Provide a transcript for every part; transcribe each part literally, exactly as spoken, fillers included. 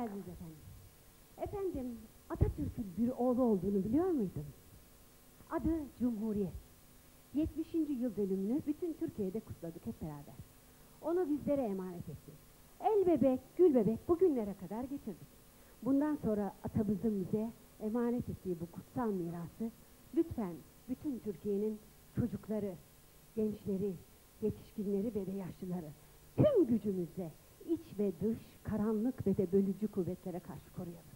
geldiniz efendim. Efendim, Atatürk'ün bir oğlu olduğunu biliyor muydun? Adı Cumhuriyet. yetmişinci yıl dönümünü bütün Türkiye'de kutladık hep beraber. Onu bizlere emanet etti. El bebek, gül bebek bugünlere kadar getirdik. Bundan sonra atamızın bize emanet ettiği bu kutsal mirası lütfen bütün Türkiye'nin çocukları, gençleri, yetişkinleri ve de yaşlıları tüm gücümüzle iç ve dış, karanlık ve de bölücü kuvvetlere karşı koruyalım.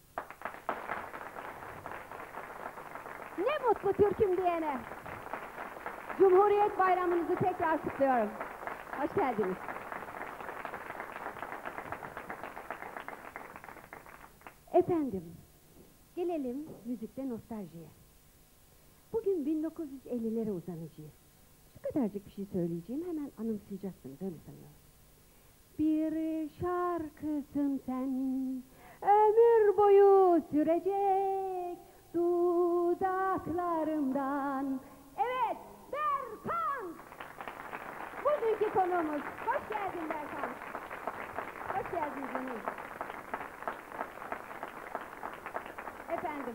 Ne mutlu Türk'üm diyene. Cumhuriyet Bayramınızı tekrar kutluyorum. Hoş geldiniz. Efendim, gelelim müzikte nostaljiye. Bugün bin dokuz yüz ellilere uzanacağız. Şu kadarcık bir şey söyleyeceğim, hemen anımsayacaksınız, öyle sanıyorum. Bir şarkısın sen, ömür boyu sürecek dudaklarımdan. Evet, Berkan! Bugünkü konuğumuz. Hoş geldin Berkan. Hoş geldin canım. Efendim,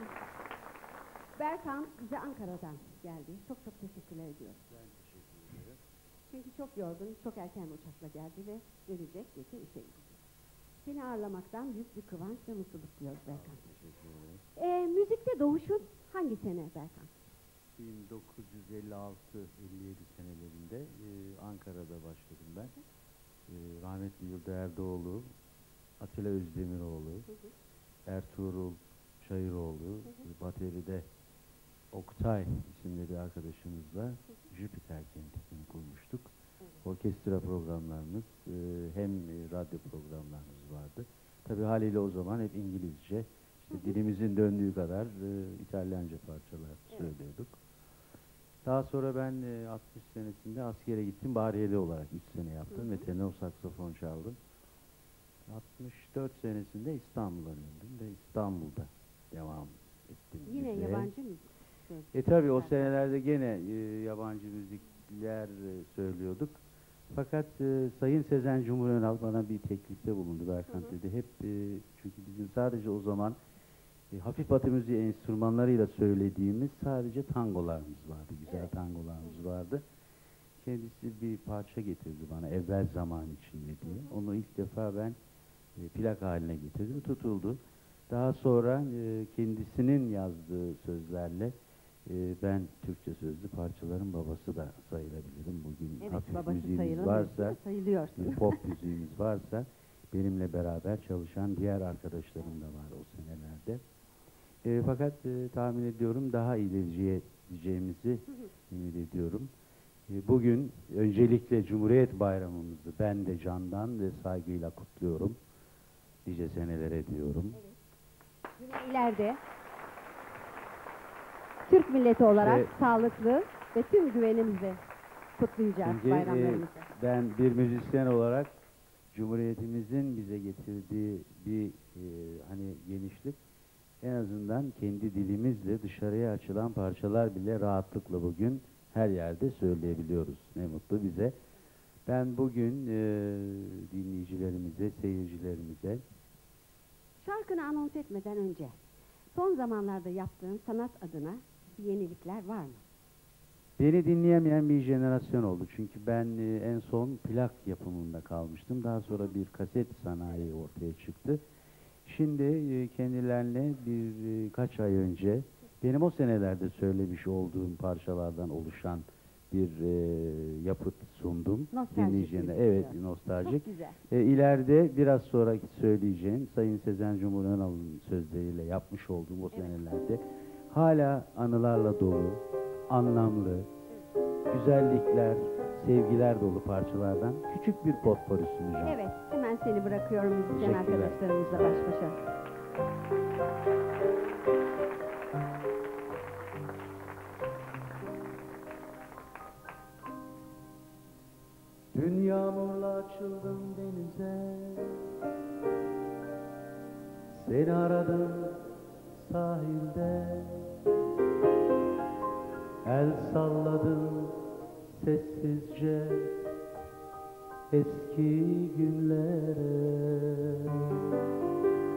Berkan bize Ankara'dan geldi. Çok çok teşekkürler ediyoruz. Ben teşekkür ederim. Çünkü çok yorgun, çok erken uçakla geldi ve dönecek, gece işe gidecek. Seni ağırlamaktan büyük bir kıvanç ve mutluluk duyuyoruz Berkan. Teşekkür ederim. Ee, müzikte doğuşun hangi sene Berkan? bin dokuz yüz elli altı elli yedi senelerinde e, Ankara'da başladım ben. E, rahmetli Yılda Erdoğlu, Atilla Özdemiroğlu, Hı hı. Ertuğrul Çayıroğlu, Hı hı. bateride Oktay isimli bir arkadaşımızla Jüpiter Kenti'ni kurmuştuk. Evet. Orkestra programlarımız e, hem e, radyo programlarımız vardı. Tabii haliyle o zaman hep İngilizce, işte Hı hı. dilimizin döndüğü kadar e, İtalyanca parçalar Evet. söylüyorduk. Daha sonra ben e, altmış senesinde askere gittim. Bahriyeli olarak üç sene yaptım Hı hı. ve tenor saksafon çaldım. altmış dört senesinde İstanbul'a döndüm ve İstanbul'da devam ettim. Yine müziğe. yabancı müzik. Söyle. E tabi o Berkan. senelerde gene e, yabancı müzikler e, söylüyorduk. Fakat e, Sayın Sezen Cumhuriyet bana bir teklifte bulundu. Berkan Hı hı. dedi hep e, çünkü bizim sadece o zaman e, hafif batı müziği enstrümanlarıyla söylediğimiz sadece tangolarımız vardı. Güzel Evet. tangolarımız vardı. Kendisi bir parça getirdi bana evvel zaman içinde diye. Hı hı. Onu ilk defa ben e, plak haline getirdim. Tutuldu. Daha sonra e, kendisinin yazdığı sözlerle e, ben Türkçe sözlü parçaların babası da sayılabilirim. Bugün Evet, hafif babası müziğimiz sayılamıyor, varsa, sayılıyorsun. e, pop müziğimiz varsa benimle beraber çalışan diğer arkadaşlarım da var o senelerde. E, fakat e, tahmin ediyorum daha ileriye gideceğimizi ümit ediyorum. E, bugün öncelikle Cumhuriyet Bayramımızı ben de candan ve saygıyla kutluyorum. Nice senelere diyorum. Evet. Yine ileride Türk milleti olarak Ve- sağlıklı ve tüm güvenimizle kutlayacağız Şimdi e, bayramlarımızı. ben bir müzisyen olarak Cumhuriyetimizin bize getirdiği bir e, hani genişlik en azından kendi dilimizle dışarıya açılan parçalar bile rahatlıkla bugün her yerde söyleyebiliyoruz. Ne mutlu bize. Ben bugün e, dinleyicilerimize, seyircilerimize Şarkını anons etmeden önce son zamanlarda yaptığın sanat adına bir yenilikler var mı? beni dinleyemeyen bir jenerasyon oldu. Çünkü ben e, en son plak yapımında kalmıştım. Daha sonra bir kaset sanayi ortaya çıktı. Şimdi e, kendilerine birkaç ay önce benim o senelerde söylemiş olduğum parçalardan oluşan bir e, yapıt sundum. Nostaljik Dinleyicilerine. müzik Evet, diyor. nostaljik. Çok güzel. E, ileride biraz sonraki söyleyeceğim Sayın Sezen Cumhuriyet'in sözleriyle yapmış olduğum o Evet. senelerde hala anılarla dolu, anlamlı, güzellikler, sevgiler dolu parçalardan küçük bir potpourri sunacağım. Evet, hemen seni bırakıyorum müzisyen Teşekkürler. arkadaşlarımızla baş başa. Dün yağmurla açıldım denize, seni aradım sahilde, el salladım sessizce eski günlere.